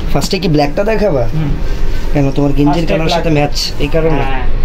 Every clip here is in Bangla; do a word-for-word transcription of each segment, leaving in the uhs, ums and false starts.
ফার্স্টে কি ব্ল্যাকটা দেখাবা? কেন তোমার গেঞ্জির কালারের সাথে ম্যাচ এই কারণে?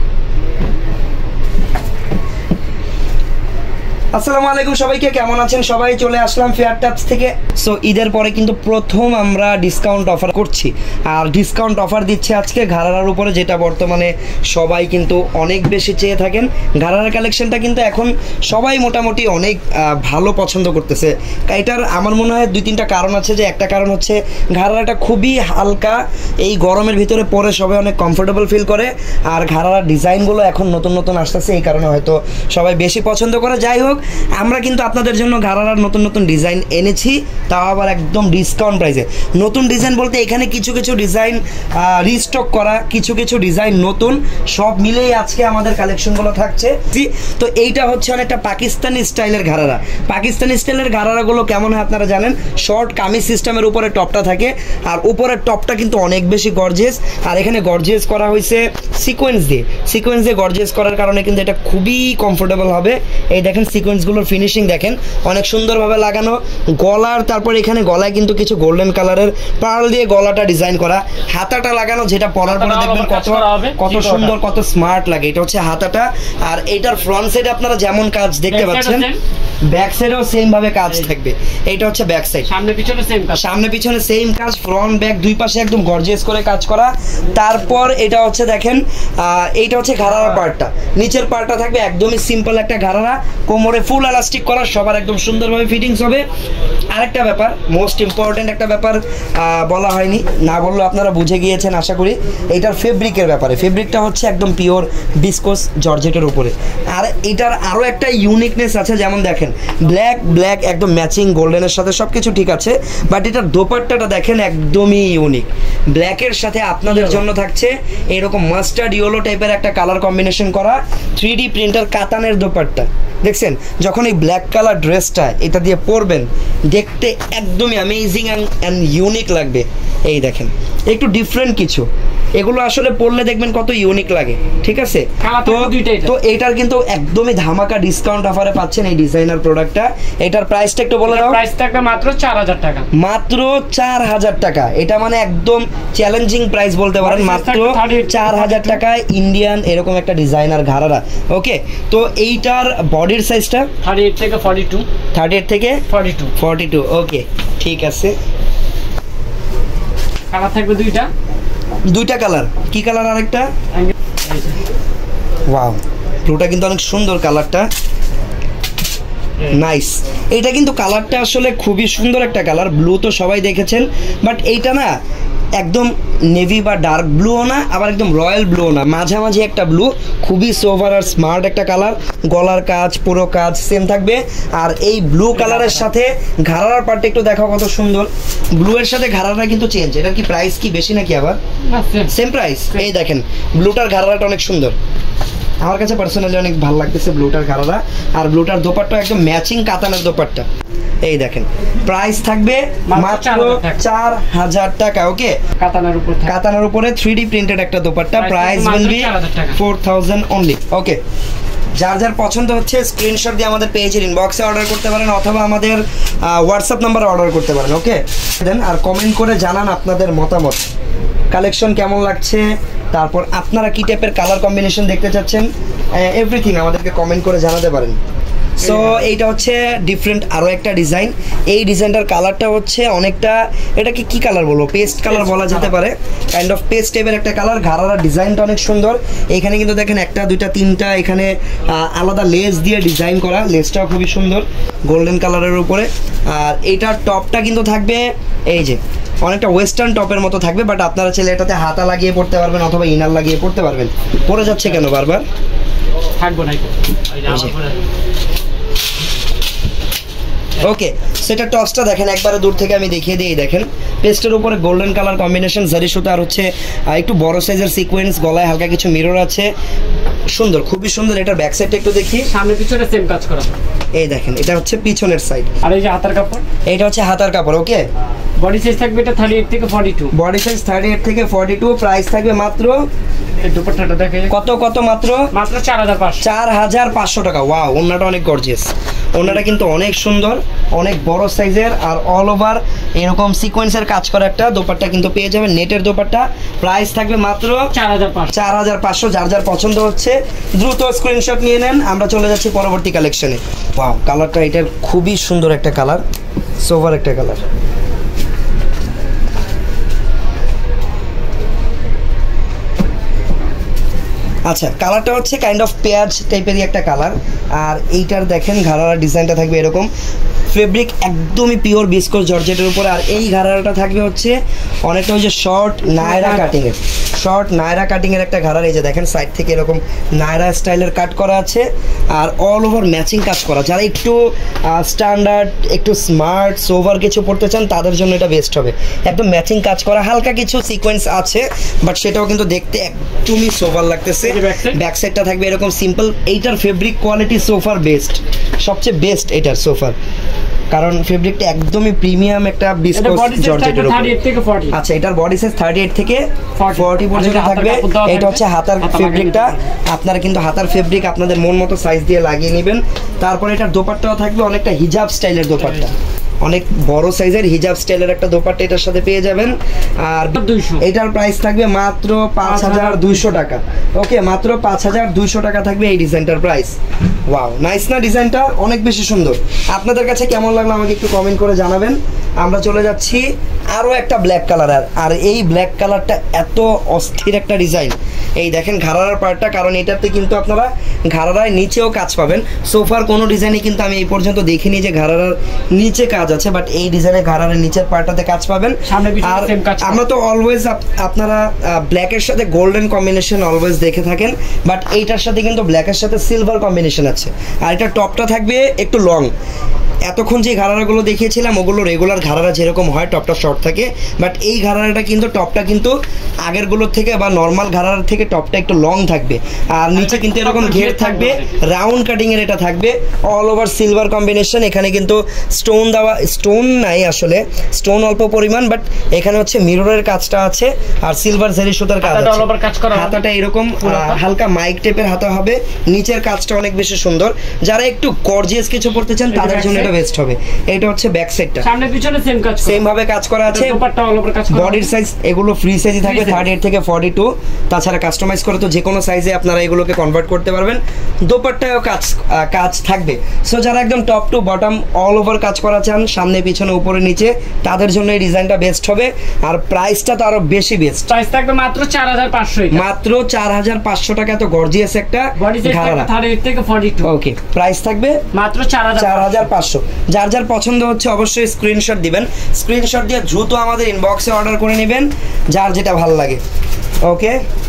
আসসালামু আলাইকুম সবাইকে, কেমন আছেন সবাই? চলে আসলাম ফেয়ার টাচ থেকে। সো ঈদের পরে কিন্তু প্রথম আমরা ডিসকাউন্ট অফার করছি, আর ডিসকাউন্ট অফার দিচ্ছে আজকে ঘাড়ারার উপরে, যেটা বর্তমানে সবাই কিন্তু অনেক বেশি চেয়ে থাকেন। ঘাড়ারার কালেকশনটা কিন্তু এখন সবাই মোটামুটি অনেক ভালো পছন্দ করতেছে। এটার আমার মনে হয় দুই তিনটা কারণ আছে। যে একটা কারণ হচ্ছে ঘাড়ারাটা খুবই হালকা, এই গরমের ভিতরে পরে সবাই অনেক কমফোর্টেবল ফিল করে, আর ঘাড়ারার ডিজাইনগুলো এখন নতুন নতুন আসতেছে, এই কারণে হয়তো সবাই বেশি পছন্দ করে। যাই হোক, আমরা কিন্তু আপনাদের জন্য ঘাড়ারার নতুন নতুন ডিজাইন এনেছি, তাও আবার একদম ডিসকাউন্ট প্রাইসে। নতুন ডিজাইন বলতে এখানে কিছু কিছু ডিজাইন রিস্টক করা, কিছু কিছু ডিজাইন নতুন, সব মিলেই আজকে আমাদের কালেকশনগুলো থাকছে। তো এইটা হচ্ছে অনেকটা পাকিস্তানি স্টাইলের ঘাড়ারা। পাকিস্তানি স্টাইলের ঘাড়ারাগুলো কেমন হয় আপনারা জানেন, শর্ট কামিজ সিস্টেমের উপরে টপটা থাকে, আর উপরের টপটা কিন্তু অনেক বেশি গর্জিয়াস, আর এখানে গর্জিয়াস করা হয়েছে সিকোয়েন্স দিয়ে। সিকোয়েন্স দিয়ে গর্জিয়াস করার কারণে কিন্তু এটা খুবই কমফোর্টেবল হবে। এই দেখেন সিকোয়েন্সগুলোর ফিনিশিং দেখেন, অনেক সুন্দরভাবে লাগানো গলার। তারপর এখানে গলায় কিন্তু কিছু গোল্ডেন কালারের পার্ল দিয়ে গলাটা ডিজাইন করা, হাতাটা লাগানো, যেটা পরার পরে দেখবেন কত কত সুন্দর, কত স্মার্ট লাগে। এটা হচ্ছে হাতাটা, আর এটার ফ্রন্ট সাইডে আপনারা যেমন কাজ দেখতে পাচ্ছেন, ব্যাক সাইডেও সেম ভাবে কাজ থাকবে। এটা হচ্ছে ব্যাক সাইড, সামনে পিছনে সেম কাজ, সামনে পিছনে সেম কাজ, ফ্রন্ট ব্যাক দুই পাশে একদম গর্জিয়াস করে কাজ করা। তারপর এটা হচ্ছে দেখেন, এইটা হচ্ছে ঘাড়ার পার্টটা, নিচের পার্টটা থাকবে একদমই সিম্পল একটা ঘাড়ারা, কোমরে ফুল এলাস্টিক করা, সবার একদম সুন্দরভাবে ফিটিংস হবে। আরেকটা ব্যাপার, মোস্ট ইম্পর্টেন্ট একটা ব্যাপার বলা হয়নি, না বললেও আপনারা বুঝে গিয়েছেন আশা করি। এইটার ফেব্রিকের ব্যাপারে, ফেব্রিকটা হচ্ছে একদম পিওর বিসকোস জর্জেটের উপরে। আর এটার আরও একটা ইউনিকনেস আছে, যেমন দেখেন ব্ল্যাক ব্ল্যাক একদম ম্যাচিং গোল্ডেনের সাথে সব কিছু ঠিক আছে, বাট এটার দোপাট্টাটা দেখেন একদমই ইউনিক। ব্ল্যাকের সাথে আপনাদের জন্য থাকছে এরকম মাস্টার্ড ইয়েলো টাইপের একটা কালার কম্বিনেশন করা থ্রি ডি প্রিন্টার কাতানের দোপাট্টা। দেখছেন, যখন এই ব্ল্যাক কালার ড্রেসটা এটা দিয়ে পরবেন, দেখতে একদমই অ্যামেজিং অ্যান্ড ইউনিক লাগবে। এই দেখেন একটু ডিফারেন্ট কিছু, এগুলো আসলে পরলে দেখবেন কত ইউনিক লাগে। ঠিক আছে, তো তো এটার কিন্তু একদমই ধামাকা ডিসকাউন্ট অফারে পাচ্ছেন এই ডিজাইনার প্রোডাক্টটা। এটার প্রাইসটা একটু বলে দাও। প্রাইস থাকবে মাত্র চার হাজার টাকা, মাত্র চার হাজার টাকা। এটা মানে একদম চ্যালেঞ্জিং প্রাইস বলতে পারেন, মাত্র চার হাজার টাকায় ইন্ডিয়ান এরকম একটা ডিজাইনার ঘাড়ারা। ওকে, তো এইটার বডির সাইজটা থার্টি এইট থেকে ফর্টি টু, থার্টি এইট থেকে forty two, forty two. Okay, ঠিক আছে। কালার থাকবে দুইটা, দুইটা কালার। কি কালার আরেকটা? ওয়াও, ব্লুটা কিন্তু অনেক সুন্দর কালারটা, নাইস। এটা কিন্তু কালারটা আসলে খুবই সুন্দর একটা কালার। ব্লু তো সবাই দেখেছেন, বাট এইটা না একদম নেভি বা ডার্ক ব্লুও না, আবার একদম রয়্যাল ব্লুও না, মাঝামাঝি একটা ব্লু, খুবই সোভার আর স্মার্ট একটা কালার। গলার কাজ পুরো কাজ সেম থাকবে, আর এই ব্লু কালারের সাথে ঘাড়ার পার্টটা একটু দেখো কত সুন্দর। ব্লু এর সাথে ঘাড়াটা কিন্তু চেঞ্জ। এটার কি প্রাইস কি বেশি নাকি আবার? Same price. এই দেখেন ব্লুটার ঘাড়াটা অনেক সুন্দর, আমার কাছে পার্সোনালি অনেক ভালো লাগতেছে ব্লুটার ঘাড়ারা। আর ব্লুটার দোপাট্টা একদম ম্যাচিং কাতানের দোপাট্টা। এই দেখেন প্রাইস থাকবে মাত্র চার হাজার টাকা। ওকে, কাতানের উপরে, কাতানের উপরে থ্রি ডি প্রিন্টেড একটা dupatta, price will be four thousand only. Okay, যার যার পছন্দ হচ্ছে স্ক্রিনশট দিয়ে আমাদের পেজের ইনবক্সে অর্ডার করতে পারেন, অথবা আমাদের হোয়াটসঅ্যাপ নাম্বারে অর্ডার করতে পারেন। ওকে, দেন আর কমেন্ট করে জানান আপনাদের মতামত, কালেকশন কেমন লাগছে, তারপর আপনারা কি টাইপের কালার কম্বিনেশন দেখতে চাচ্ছেন, এভরিথিং আমাদেরকে কমেন্ট করে জানাতে পারেন। সো এইটা হচ্ছে ডিফারেন্ট আরও একটা ডিজাইন। এই ডিজাইনটার কালারটা হচ্ছে অনেকটা, এটাকে কি কালার বলবো, পেস্ট কালার বলা যেতে পারে, কাইন্ড অফ পেস্ট টাইপের একটা কালার। ঘাড়ার ডিজাইনটা অনেক সুন্দর। এখানে কিন্তু দেখেন একটা দুইটা তিনটা এখানে আলাদা লেস দিয়ে ডিজাইন করা, লেসটাও খুবই সুন্দর গোল্ডেন কালারের উপরে। আর এইটার টপটা কিন্তু থাকবে এই যে অনেকটা ওয়েস্টার্ন টপের মতো থাকবে, বাট আপনারা চাইলে এটাতে হাতা লাগিয়ে পড়তে পারবেন অথবা ইনার লাগিয়ে পড়তে পারবেন। পড়ে যাচ্ছে কেন বারবার? থাকবো না। ওকে, সেটা টসটা দেখেন একবারে দূর থেকে আমি দেখিয়ে দিই। দেখেন পেস্টের উপরে গোল্ডেন কালার কম্বিনেশন, জারি সুতা, আর হচ্ছে একটু বড় সাইজের সিকোয়েন্স, গলায় হালকা কিছু মিরর আছে, সুন্দর, খুবই সুন্দর। এটার ব্যাক সাইডটা একটু দেখি, সামনে পিছনে সেম কাজ করা। এই দেখেন এটা হচ্ছে পিছনের সাইড, আর এই যে হাতার কাপড়, এইটা হচ্ছে হাতার কাপড়। ওকে, বডি সাইজ থাকবে এটা থার্টি এইট থেকে forty two. Body size thirty eight থেকে ফর্টি টু। প্রাইস থাকবে মাত্র এই দুপাট্টাটা দেখে কত কত মাত্র মাত্র চার হাজার পাঁচশো। চার হাজার পাঁচশো টাকা। ওয়াও, ওন্নাটা অনেক গর্জিয়াস, ওন্নাটা কিন্তু অনেক সুন্দর, অনেক বড় সাইজের, আর অল ওভার এরকম সিকোয়েন্সের কাজ করা একটা দোপাট্টা কিন্তু পেয়ে যাবেন, নেটের দোপাট্টা। প্রাইস থাকবে মাত্র চার হাজার পাঁচশো। চার হাজার পাঁচশো। যার যার পছন্দ হচ্ছে দ্রুত স্ক্রিনশট নিয়ে নেন। আমরা চলে যাচ্ছি পরবর্তী কালেকশনে। ওয়াও, কালারটা এটা খুবই সুন্দর একটা কালার, সোভার একটা কালার। আচ্ছা, কালারটা হচ্ছে কাইন্ড অফ পেঁয়াজ টাইপেরই একটা কালার। আর এইটার দেখেন ঘাড়ার ডিজাইনটা থাকবে এরকম, ফেব্রিক একদমই পিওর বিস্কোস জর্জেটের উপরে। আর এই ঘাড়াটা থাকবে হচ্ছে অনেকটা ওই যে শর্ট নায়রা কাটিংয়ের, শর্ট নায়রা কাটিংয়ের একটা ঘাড়ার। এই যে দেখেন সাইড থেকে এরকম নায়রা স্টাইলের কাট করা আছে, আর অল ওভার ম্যাচিং কাজ করা। যারা একটু স্ট্যান্ডার্ড, একটু স্মার্ট, সোভার কিছু পড়তে চান তাদের জন্য এটা বেস্ট হবে। একদম ম্যাচিং কাজ করা, হালকা কিছু সিকোয়েন্স আছে, বাট সেটাও কিন্তু দেখতে একদমই সোভার লাগতেছে। ব্যাক সাইডটা থাকবে এরকম সিম্পল। এইটার ফেব্রিক কোয়ালিটি সোফার বেস্ট, সবচেয়ে বেস্ট এটার সোফার, কারণ ফেব্রিকটা একদমই প্রিমিয়াম একটা বিস্কোস জর্জেটের উপর। আচ্ছা, এটার বডি সাইজ থার্টি এইট থেকে ফর্টি পর্যন্ত থাকবে। এটা হচ্ছে হাতার ফেব্রিকটা, আপনারা কিন্তু হাতার ফেব্রিক আপনাদের মন মতো সাইজ দিয়ে লাগিয়ে নেবেন। তারপরে এটার দোপাট্টাও থাকবে অনেকটা হিজাব স্টাইলের দোপাট্টা, অনেক বড় সাইজের হিজাব স্টাইলের একটা দোপাট্টা এটার সাথে পেয়ে যাবেন। আর এটার প্রাইস থাকবে মাত্র পাঁচ হাজার দুইশো টাকা। ওকে, মাত্র পাঁচ হাজার দুইশো টাকা থাকবে এই ডিজাইনটার প্রাইস। ওয়াও, নাইস না ডিজাইনটা? অনেক বেশি সুন্দর। আপনাদের কাছে কেমন লাগলো আমাকে একটু কমেন্ট করে জানাবেন। আমরা চলে যাচ্ছি আরও একটা ব্ল্যাক কালার। আর এই ব্ল্যাক কালারটা এত অস্থির একটা ডিজাইন। এই দেখেন ঘাড়ার পার্টটা, কারণ এটাতে কিন্তু আপনারা ঘাড়ার নিচেও কাজ পাবেন। সোফার কোনো ডিজাইনে কিন্তু আমি এই পর্যন্ত দেখিনি যে ঘাড়ার নিচে কাজ আছে, বাট এই ডিজাইনে ঘাড়ার নিচের পার্টটাতে কাজ পাবেন। আর আমরা তো অলওয়েজ আপনারা ব্ল্যাকের সাথে গোল্ডেন কম্বিনেশন অলওয়েজ দেখে থাকেন, বাট এইটার সাথে কিন্তু ব্ল্যাকের সাথে সিলভার কম্বিনেশন আছে। আর এটা টপটা থাকবে একটু লং। এতক্ষণ যে ঘাড়ারাগুলো দেখিয়েছিলাম ওগুলো রেগুলার ঘাড়ারা যেরকম হয়, টপটা শর্ট থাকে, বাট এই ঘাড়ারাটা কিন্তু টপটা কিন্তু আগেরগুলোর থেকে বা নর্মাল ঘাড়ার থেকে টপটা একটু লং থাকবে। আর নিচে কিন্তু এরকম ঘের থাকবে, রাউন্ড কাটিংয়ের এটা থাকবে, অল ওভার সিলভার কম্বিনেশন। এখানে কিন্তু স্টোন দেওয়া, স্টোন নাই আসলে, স্টোন অল্প পরিমাণ, বাট এখানে হচ্ছে মিররের কাজটা আছে আর সিলভার জেরি সুতার কাজ আছে। হাতাটা এরকম হালকা মাইক টাইপের হাতা হবে, নিচের কাজটা অনেক বেশি সুন্দর। যারা একটু গর্জিয়াস কিছু পড়তে চান তাদের জন্য এটা বেস্ট হবে। এটা হচ্ছে ব্যাক সাইডটা, সামনে পিছনে সেম কাজ, সেম ভাবে কাজ করা আছে। দোপাট্টা অল ওভার কাজ করা। বডির সাইজ এগুলো ফ্রি সাইজই থাকবে থার্টি এইট থেকে ফর্টি টু। তাছাড়া কাস্টমাইজ করে তো যে কোনো সাইজে আপনারা এগুলোকে কনভার্ট করতে পারবেন। দোপাট্টায়ও কাজ কাজ থাকবে। সো যারা একদম top to bottom all over কাজ করা চান, সামনে পিছনে উপরে নিচে, তাদের জন্য এই ডিজাইনটা বেস্ট হবে। আর প্রাইসটা তো আরো বেশি বেস্ট, প্রাইস থাকবে মাত্র চার হাজার পাঁচশো। মাত্র চার হাজার পাঁচশো টাকা। তো গর্জিয়াস একটা ঘাড়া। থার্টি এইট থেকে ফর্টি টু। ওকে, প্রাইস থাকবে মাত্র চার হাজার পাঁচশো। যার যার পছন্দ হচ্ছে অবশ্যই স্ক্রিনশট দিবেন। স্ক্রিনশট দিয়ে দ্রুত আমাদের ইনবক্সে অর্ডার করে নেবেন, যার যেটা ভালো লাগে। ওকে,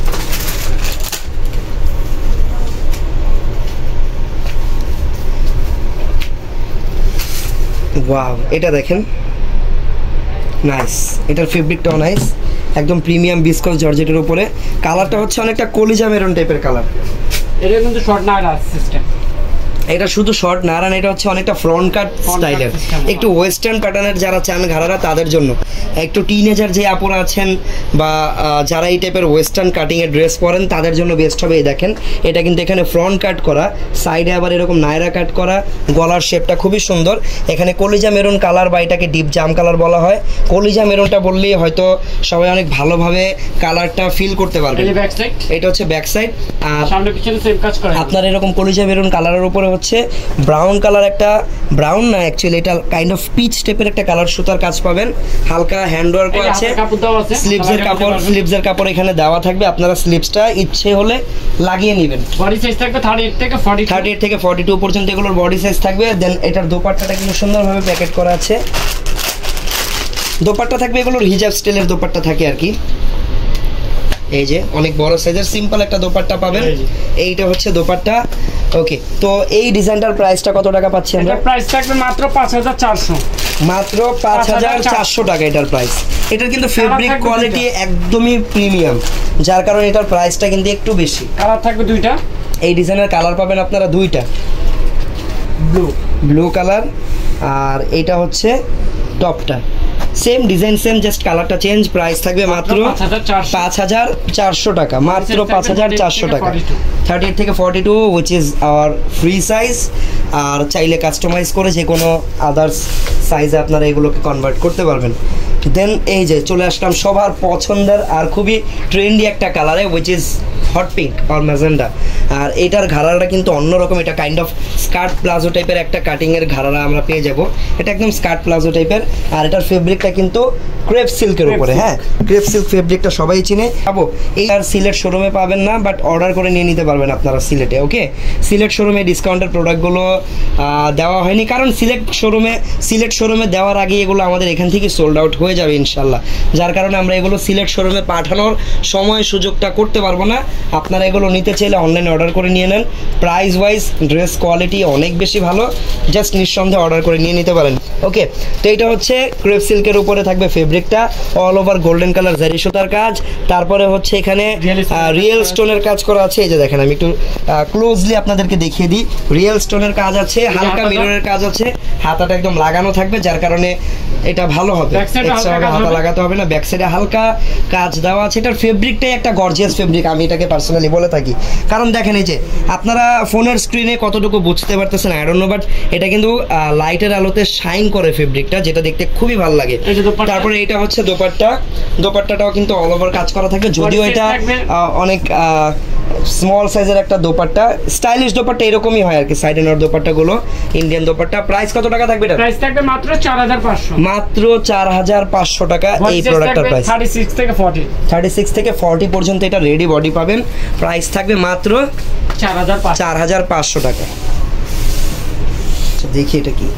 ওয়াও, এটা দেখেন, নাইস। এটার ফেব্রিকটাও নাইস, একদম প্রিমিয়াম বিস্কস জর্জেটের উপরে। কালারটা হচ্ছে অনেকটা কলিজা মেরুন টাইপের কালার। এটা কিন্তু শর্ট না সিস্টেম, এটা শুধু শর্ট না, রান এটা হচ্ছে অনেকটা ফ্রন্ট কাট স্টাইলের, একটু ওয়েস্টার্ন প্যাটার্নের যারা চান ঘাড়ারা তাদের জন্য। একটু টিনেজার যে আপুরা আছেন বা যারা এই টাইপের ওয়েস্টার্ন কাটিংয়ের ড্রেস পরেন তাদের জন্য বেস্ট হবে। এই দেখেন, এটা কিন্তু এখানে ফ্রন্ট কাট করা, সাইডে আবার এরকম নায়রা কাট করা, গলার শেপটা খুবই সুন্দর। এখানে কলিজা মেরুন কালার বা এটাকে ডিপ জাম কালার বলা হয়। কলিজা মেরুনটা বললেই হয়তো সবাই অনেক ভালোভাবে কালারটা ফিল করতে পারবে। এটা হচ্ছে ব্যাক সাইড। আর সামনে পিছনে সেম কাজ করা। আপনার এরকম কলিজা মেরুন কালারের উপরে হচ্ছে ব্রাউন কালার, একটা ব্রাউন না অ্যাকচুয়ালি এটা কাইন্ড অফ পিচ টাইপের একটা কালার সুতার কাজ পাবেন। হালকা হ্যান্ড ওয়ার্কও আছে, স্লিভসের কাপড় স্লিভসের কাপড় এখানে দেওয়া থাকবে। আপনারা স্লিভসটা ইচ্ছে হলে লাগিয়ে নেবেন। বডি সাইজ থাকবে থার্টি এইট থেকে ফর্টি টু। থার্টি এইট থেকে ফর্টি টু পর্যন্ত এগুলোর বডি সাইজ থাকবে। দেন এটার দোপাট্টাটা কিন্তু সুন্দরভাবে প্যাকেট করা আছে। দোপাট্টা থাকবে এগুলোর হিজাব স্টাইলের দোপাট্টা থাকে আর কি। এই যে অনেক বড় সাইজের সিম্পল একটা দোপাট্টা পাবেন। এইটা হচ্ছে দোপাট্টা। ওকে, তো এই ডিজাইনটার প্রাইসটা কত টাকা পাচ্ছি আমরা? প্রাইস থাকবে মাত্র পাঁচ হাজার চারশো। মাত্র পাঁচ হাজার চারশো টাকা এটার প্রাইস। এটার কিন্তু ফেব্রিক কোয়ালিটি একদমই প্রিমিয়াম, যার কারণে এটার প্রাইসটা কিন্তু একটু বেশি। কালার থাকবে দুইটা। এই ডিজাইনের কালার পাবেন আপনারা দুইটা, ব্লু ব্লু কালার, আর এইটা হচ্ছে টপটা। সেম ডিজাইন সেম, জাস্ট কালারটা চেঞ্জ। প্রাইস থাকবে মাত্র পাঁচ হাজার চারশো টাকা, মাত্র পাঁচ হাজার চারশো টাকা। থার্টি এইট থেকে forty two which is our free size. আর চাইলে কাস্টমাইজ করে যে কোনো আদার্স সাইজে আপনারা এগুলোকে কনভার্ট করতে পারবেন। দেন এই যে চলে আসলাম সবার পছন্দের আর খুবই ট্রেন্ডি একটা কালারে, উইচ ইজ হট পিঙ্ক আর ম্যাজেন্ডা। আর এটার ঘাড়াটা কিন্তু অন্যরকম, এটা কাইন্ড অফ স্কার্ট প্লাজো টাইপের একটা কাটিংয়ের ঘাড়া আমরা পেয়ে যাব। এটা একদম স্কার্ট প্লাজো টাইপের। আর এটার ফেব্রিকটা কিন্তু ক্রেপ সিল্কের উপরে, হ্যাঁ ক্রেপ সিল্ক ফেব্রিকটা সবাই চিনে পাবো। এই আর সিলেট শোরুমে পাবেন না, বাট অর্ডার করে নিয়ে নিতে পারবেন আপনারা সিলেটে। ওকে, সিলেট শোরুমে ডিসকাউন্টের প্রোডাক্টগুলো দেওয়া হয়নি, কারণ সিলেট শোরুমে সিলেট শোরুমে দেওয়ার আগে এগুলো আমাদের এখান থেকে সোল্ড আউট হয়ে যাবে ইনশাল্লাহ। যার কারণে আমরা এগুলো সিলেট শোরুমে পাঠানোর সময় সুযোগটা করতে পারবো না। আপনারা এগুলো নিতে চাইলে অনলাইনে অর্ডার করে নিয়ে নেন। প্রাইস ওয়াইজ ড্রেস কোয়ালিটি অনেক বেশি ভালো, জাস্ট নিঃসন্দেহে অর্ডার করে নিয়ে নিতে পারেন। ওকে, তো এটা হচ্ছে ক্রেপ সিল্কের উপরে থাকবে ফেব্রিকটা, all over golden colour zari সুতার কাজ। তারপরে হচ্ছে এখানে রিয়েল স্টোনের কাজ করা আছে। এই যে দেখেন, আমি একটু ক্লোজলি আপনাদেরকে দেখিয়ে দিই। রিয়েল স্টোনের কাজ আছে, হালকা মিররের কাজ আছে, হাতাটা একদম লাগানো থাকবে, যার কারণে এটা ভালো হবে। হাতা লাগাতে হবে না, ব্যাক সাইডে হালকা কাজ দেওয়া আছে। এটার ফেব্রিকটাই একটা গর্জিয়াস ফেব্রিক, আমি এটাকে পার্সোনালি বলে থাকি। কারণ দেখেন এই যে আপনারা ফোনের স্ক্রিনে কতটুকু বুঝতে পারতেছেন আই ডোন্ট নো, বাট এটা কিন্তু লাইটের আলোতে শাইন করে ফেব্রিকটা, যেটা দেখতে খুবই ভালো লাগে। তারপরে এটা হচ্ছে দোপাট্টা, দোপাট্টাটাও কিন্তু অল ওভার কাজ করা থাকবে, যদিও এটা অনেক স্মল সাইজের একটা দোপাট্টা, স্টাইলিশ দোপাট্টা এরকমই হয় আর কি। সাইডে নেওয়ার দোপাট্টাগুলো ইন্ডিয়ান দোপাট্টা। প্রাইস কত টাকা থাকবে এটা? প্রাইস থাকবে মাত্র চার হাজার পাঁচশো, মাত্র চার হাজার পাঁচশো টাকা এই প্রোডাক্টটার প্রাইস। থার্টি সিক্স থেকে ফর্টি থার্টি সিক্স থেকে ফর্টি পর্যন্ত এটা রেডি বডি পাবেন। প্রাইস থাকবে মাত্র চার হাজার পাঁচশো টাকা। দেখি এটা কি।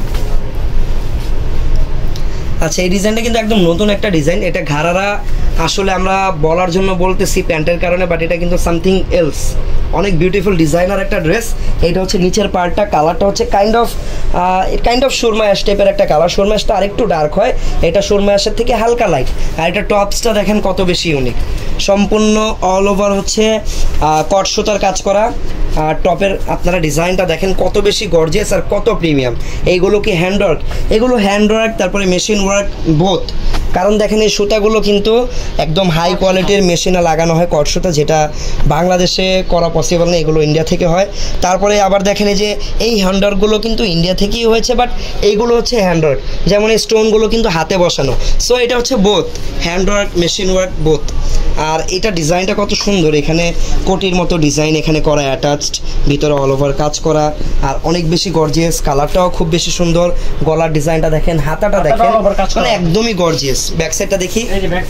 আচ্ছা, এই ডিজাইনটা কিন্তু একদম নতুন একটা ডিজাইন। এটা ঘাড়ারা আসলে আমরা বলার জন্য বলতেছি প্যান্টের কারণে, বাট এটা কিন্তু সামথিং এলস। অনেক বিউটিফুল ডিজাইনার একটা ড্রেস। এটা হচ্ছে নিচের পার্টটা, কালারটা হচ্ছে কাইন্ড অফ কাইন্ড অফ সুরমা অ্যাশ টাইপের একটা কালার। সুরমা অ্যাশটা আরেকটু ডার্ক হয়, এটা সুরমা অ্যাশের থেকে হালকা লাইট। আর এটা টপসটা দেখেন কত বেশি ইউনিক, সম্পূর্ণ অল ওভার হচ্ছে কট সুতার কাজ করা। আর টপের আপনারা ডিজাইনটা দেখেন কত বেশি গর্জিয়াস আর কত প্রিমিয়াম। এইগুলো কি হ্যান্ড ওয়ার্ক? এগুলো হ্যান্ড ওয়ার্ক, তারপরে মেশিন ওয়ার্ক বোথ। কারণ দেখেন এই সুতাগুলো কিন্তু একদম হাই কোয়ালিটির মেশিনে লাগানো হয় কট সুতা, যেটা বাংলাদেশে করা পসিবল না, এগুলো ইন্ডিয়া থেকে হয়। তারপরে আবার দেখেন এই যে এই হ্যান্ডওয়ার্কগুলো কিন্তু ইন্ডিয়া থেকেই হয়েছে, বাট এইগুলো হচ্ছে হ্যান্ডওয়ার্ক, যেমন এই স্টোনগুলো কিন্তু হাতে বসানো। সো এটা হচ্ছে both handwork machine work both. আর এটা ডিজাইনটা কত সুন্দর, এখানে কোটির মতো ডিজাইন এখানে করা অ্যাটাচড, ভিতরে অল ওভার কাজ করা, আর অনেক বেশি গর্জিয়াস। কালারটাও খুব বেশি সুন্দর। গলার ডিজাইনটা দেখেন, হাতাটা দেখেন, মানে একদমই গর্জিয়াস। ব্যাক সাইডটা দেখি,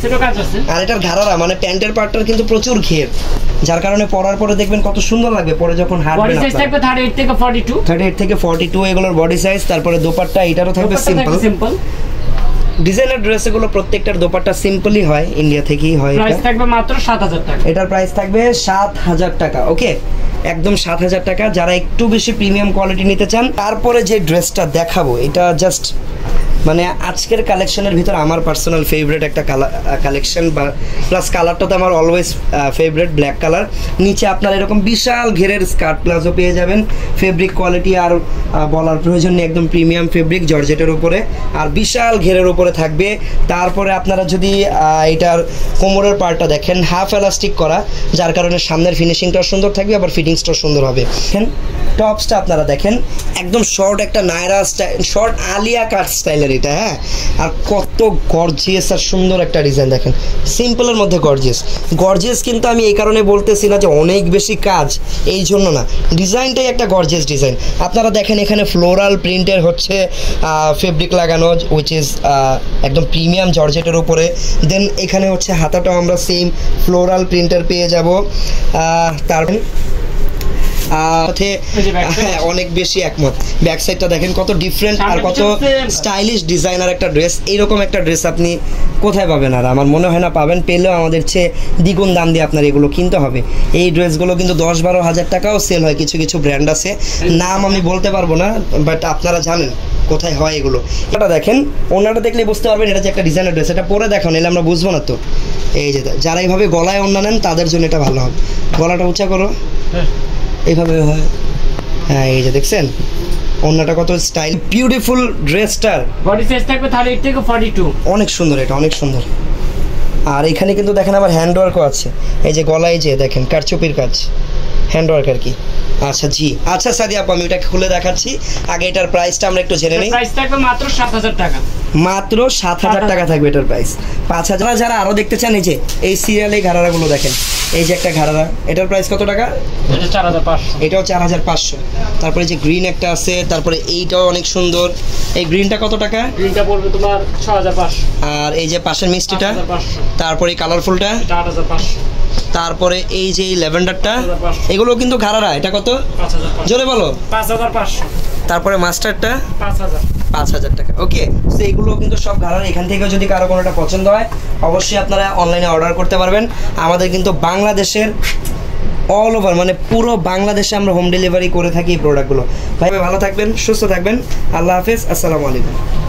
আর এটার ঘাড়ারা মানে প্যান্টের পার্টটার কিন্তু প্রচুর ঘের, যার কারণে পরার পরে দেখবেন কত সুন্দর লাগবে পরে যখন হাঁটবেন। থার্টি এইট থেকে ফর্টি টু থার্টি এইট থেকে ফর্টি টু এগুলোর বডি সাইজ। তারপরে দোপাট্টা এটারও থাকবে সিম্পল সিম্পল ডিজাইনার ড্রেসগুলো প্রত্যেকটার দোপাট্টা সিম্পলই হয়, ইন্ডিয়া থেকেই হয়। প্রাইস থাকবে মাত্র সাত হাজার টাকা। এটার প্রাইস থাকবে সাত হাজার টাকা। ওকে, একদম সাত হাজার টাকা। যারা একটু বেশি প্রিমিয়াম কোয়ালিটি নিতে চান, তারপরে যে ড্রেসটা দেখাবো এটা জাস্ট মানে আজকের কালেকশনের ভিতর আমার পার্সোনাল ফেভারিট একটা কালেকশন, বা প্লাস কালারটা তো আমার অলওয়েজ ফেভারিট, ব্ল্যাক কালার। নিচে আপনার এরকম বিশাল ঘেরের স্কার্ট প্লাজো পেয়ে যাবেন। ফেব্রিক কোয়ালিটি আর বলার প্রয়োজন নেই, একদম প্রিমিয়াম ফেব্রিক জর্জেটের উপরে, আর বিশাল ঘেরের উপরে থাকবে। তারপরে আপনারা যদি এটার কোমরের পার্টটা দেখেন, হাফ এলাস্টিক করা, যার কারণে সামনের ফিনিশিংটাও সুন্দর থাকবে, আবার ফিটিংসটাও সুন্দর হবে। দেখেন টপসটা আপনারা দেখেন, একদম শর্ট একটা Naira style, short Alia cut স্টাইলের এটা, হ্যাঁ। আর কত গর্জিয়াস আর সুন্দর একটা ডিজাইন দেখেন, সিম্পলের মধ্যে গর্জিয়াস। গর্জিয়াস কিন্তু আমি এই কারণে বলতেছি না যে অনেক বেশি কাজ, এই জন্য না, ডিজাইনটাই একটা গর্জিয়াস ডিজাইন। আপনারা দেখেন এখানে ফ্লোরাল প্রিন্টের হচ্ছে ফেব্রিক লাগানো, উইচ ইজ একদম প্রিমিয়াম জর্জেটের উপরে। দেন এখানে হচ্ছে হাতাটাও আমরা সেম ফ্লোরাল প্রিন্টার পেয়ে যাব। তারপর অনেক বেশি একমত। ব্যাক সাইডটা দেখেন কত ডিফারেন্ট আর কত স্টাইলিশ ডিজাইনার একটা ড্রেস। এইরকম একটা ড্রেস আপনি কোথায় পাবেন? আর আমার মনে হয় না পাবেন, পেলেও আমাদের চেয়ে দ্বিগুণ দাম দিয়ে আপনার এগুলো কিনতে হবে। এই ড্রেসগুলো কিন্তু দশ বারো হাজার টাকাও সেল হয়, কিছু কিছু ব্র্যান্ড আছে, নাম আমি বলতে পারবো না, বাট আপনারা জানেন কোথায় হয় এগুলো। এটা দেখেন, ওনাটা দেখলে বুঝতে পারবেন এটা যে একটা ডিজাইনার ড্রেস। এটা পরে দেখো, নাহলে আমরা বুঝবো না তো। এই যে যারা এইভাবে গলায় ওড়না নেন তাদের জন্য এটা ভালো হবে। গলাটা উঁচা করো, এইভাবে হয়, হ্যাঁ এই যে দেখছেন অন্যটা কত স্টাইল বিউটিফুল ড্রেসটার বডি সাইজ থাকবে থার্টি এইট থেকে ফর্টি টু। অনেক সুন্দর, এটা অনেক সুন্দর। আর এখানে কিন্তু দেখেন আবার হ্যান্ড ওয়ার্কও আছে, এই যে গলায় যে দেখেন কারচুপির কাজ, হ্যান্ড ওয়ার্ক আর কি। আচ্ছা জি, আচ্ছা সাদিয়া আপু আমি এটা খুলে দেখাচ্ছি, আগে এটার প্রাইসটা আমরা একটু জেনে নিই। প্রাইস থাকবে মাত্র সাত হাজার টাকা। মাত্র সাত হাজার টাকা থাকবে এটার প্রাইস। পাঁচ হাজার যারা আরও দেখতে চান, এই যে এই সিরিয়ালে ঘাড়ারাগুলো দেখেন, এই যে একটা ঘাড়ারা, এটার প্রাইস কত টাকা? এটা চার হাজার পাঁচশো। এটাও চার হাজার পাঁচশো। তারপরে যে গ্রিন একটা আছে, তারপরে এইটাও অনেক সুন্দর। এই গ্রিনটা কত টাকা? গ্রিনটা পড়বে তোমার ছয় হাজার পাঁচশো। আর এই যে পাশের মিষ্টিটা, তারপরে কালারফুলটা আট হাজার পাঁচশো। তারপরে এই যে ল্যাভেন্ডারটা, এগুলো কিন্তু ঘাড়ারা, এটা কত? জোরে বলো। পাঁচ হাজার পাঁচশো। তারপরে মাস্টারটা পাঁচ হাজার পাঁচ হাজার টাকা। ওকে, তো এগুলো কিন্তু সব ঘাড়ার। এখান থেকে যদি কারো কোনোটা পছন্দ হয় অবশ্যই আপনারা অনলাইনে অর্ডার করতে পারবেন। আমাদের কিন্তু বাংলাদেশের অল ওভার মানে পুরো বাংলাদেশে আমরা হোম ডেলিভারি করে থাকি এই প্রোডাক্টগুলো। ভাই ভালো থাকবেন, সুস্থ থাকবেন, আল্লাহ হাফেজ, আসসালামু আলাইকুম।